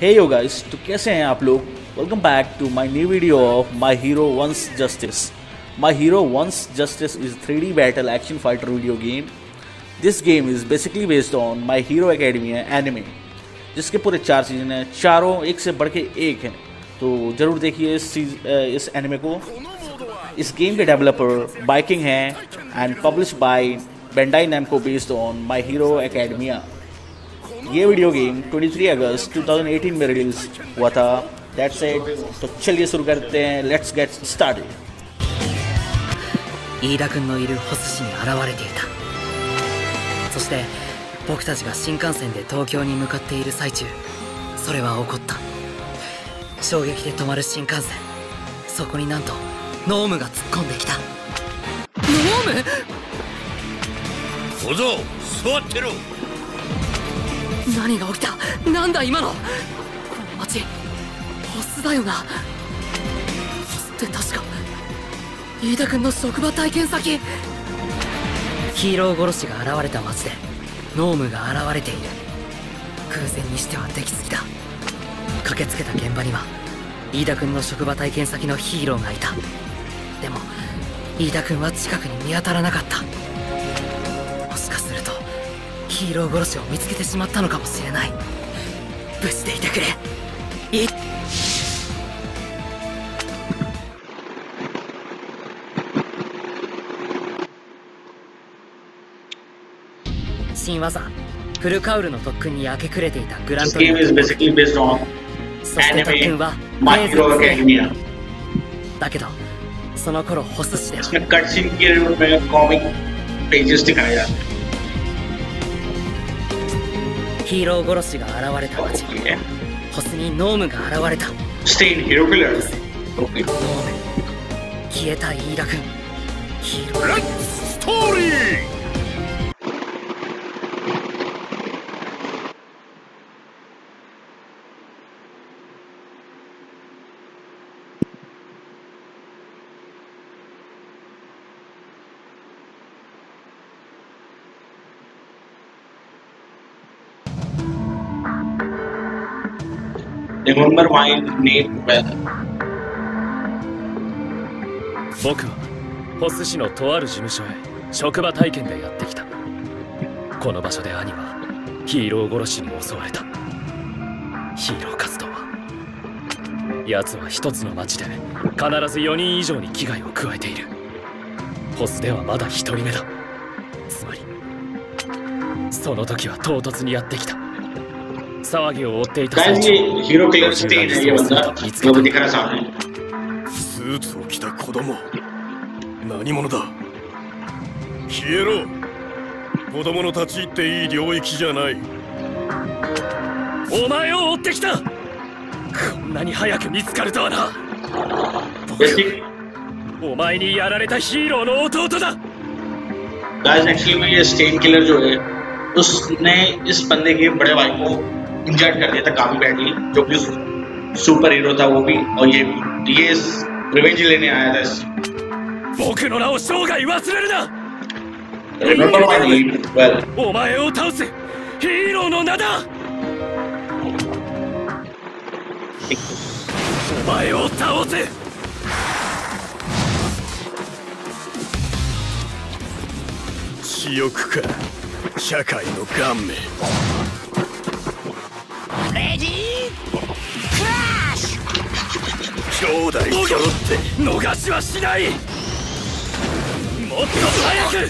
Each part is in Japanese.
हे yo guys, तो कैसे हैं आप लोग। Welcome back to my new video of my hero one's justice. My hero one's justice is 3D battle action fighter video game. This game is basically based on my hero academia anime, जिसके पूरे 4 सीजन हैं, चारों एक से बढ़ के एक हैं। तो ज़रूर देखिए इस एनिमे को। इस गेम के डेवलपर बाइकिंग हैं and publish by Bandai Namco based on my hero academia. ये वीडियो गेम 23 अगस्त 2018 में रिलीज हुआ था। That's it. तो चलिए शुरू करते हैं। Let's get started. 飯田君のいるホス市に現れていた。そして僕たちが新幹線で東京に向かっている最中、それは起こった。衝撃で止まる新幹線、そこになんとノームが突っ込んできた。ノーム？ 小僧、座ってろ。 何が起きた？なんだ今の。この町ホスだよな。ホスって確か飯田君の職場体験先。ヒーロー殺しが現れた町でノームが現れている。偶然にしては出来すぎだ。駆けつけた現場には飯田君の職場体験先のヒーローがいた。でも飯田君は近くに見当たらなかった。もしかするとヒーロー殺しを見つけてしまったのかもしれない。無事でいてくれ。新技フルカウルの特訓に明け暮れていたグラントリー。そして特訓はレーザーです。だけどその頃ホス市ではヒーロー殺しが現れた町、ホスにノームが現れた。ノーム、消えた飯田君、ヒーローストーリー。 Remember my name well. 僕はホス市のとある事務所へ職場体験でやってきた。この場所で兄はヒーロー殺しに襲われた。ヒーロー活動は奴は一つの町で必ず4人以上に危害を加えている。ホスではまだ1人目だ。つまりその時は唐突にやってきた。騒ぎを追っていた最中、 hero killer Stain है ये बंदा, वो भी दिख रहा है सामने। スーツを着た子供、何者だ。消えろ。子供の立ち入っていい領域じゃない。お前を追ってきた。こんなに早く見つかるとはな。僕、お前にやられたヒーローの弟だ。 Guys, actually में ये स्टेन किलर जो है, उसने इस बंदे के बड़े भाई को इंजर्ड कर दिया था काफी बैडली, जो कि सुपर हीरो था वो भी, और ये रिवेंज लेने आया था। 僕の名を生涯忘れるな。 Remember my name well. お前を倒すヒーローの名だ。お前を倒せ。私欲か、社会の顔面。レディークラッシュ。兄弟揃って逃しはしない。もっと早く。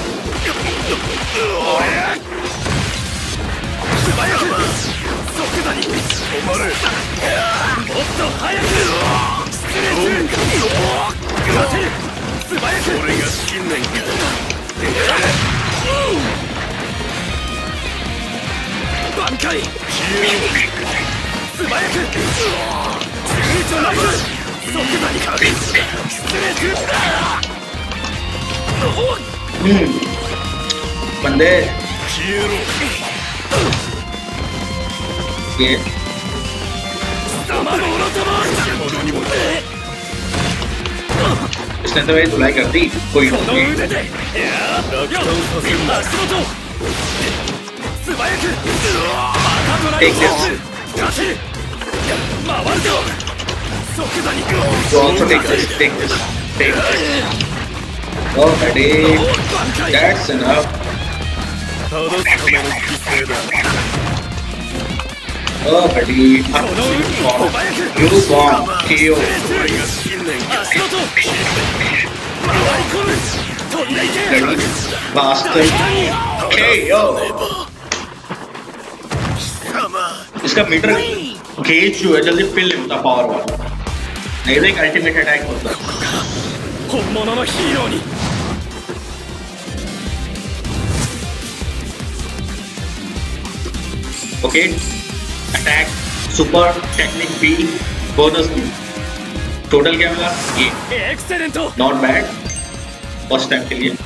素早く即座に止まる。もっと早く。失礼する。待て。素早く。俺が信念か。挽回。素早く。躊躇なく即座にかけ。失礼する。 बंदे ये इसने तो मेरी धुलाई कर दी। कोई Take this. So also take this. Oh, buddy. That's enough. Oh, buddy. You won. KO. Bastard. KO. इसका मीटर गेज जो है जल्दी फिल नहीं होता पावर वाला, नहीं तो एक अल्टीमेट अटैक होता है। Okay, attack super technique B bonus B, total क्या मिला ये? नॉट बैड फर्स्ट टाइम के लिए।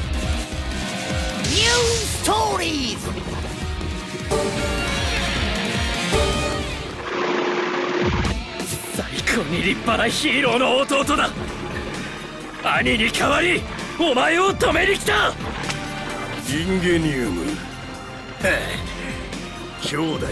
立派なヒーローの弟だ。兄に代わりお前を止めに来た。インゲニウム、兄弟か。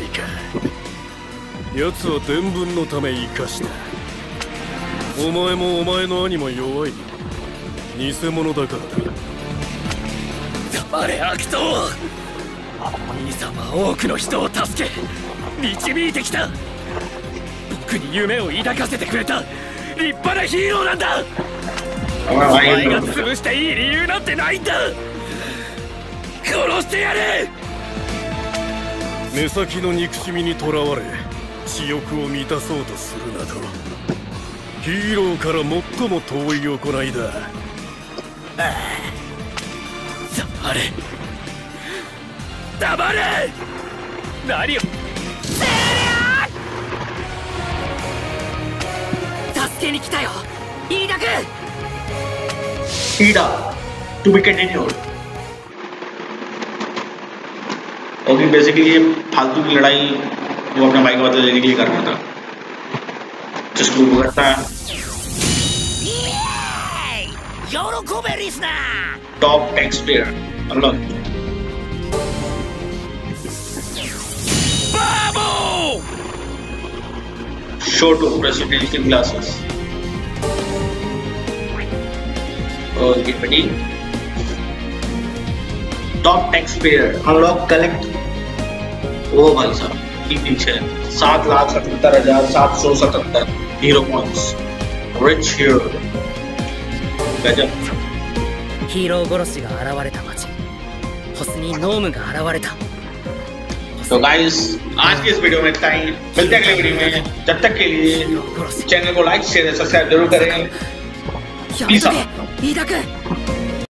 奴は伝聞のため生かした。お前もお前の兄も弱い。偽物だからだ。黙れ悪党。兄さんは多くの人を助け導いてきた。僕に夢を抱かせてくれた立派なヒーローなんだ。お前が潰していい理由なんてないんだ。殺してやれ。目先の憎しみにとらわれ私欲を満たそうとするなどヒーローから最も遠い行いだ。黙れ黙れ。何を助けに来たよ、飯田君。 飯田 to be continued। Okay, basically ये फालतू की लड़ाई वो अपने भाई को बदला लेने के लिए कर रहा था। जिसको वो करता है top tax payer unlock. Show to presidential glasses. Okay buddy, top tax payer unlock collect. ओ भाई साहब की पीछे 7,77,777 हीरो पॉइंट्स। रिच हीरो गजब। ヒーロー殺しが現れた街、ホスにノームが現れた。 तो गाइस आज की इस वीडियो में इतना ही। मिलते हैं अगले वीडियो में, जब तक के लिए चैनल को लाइक शेयर सब्सक्राइब जरूर करें। Peace out.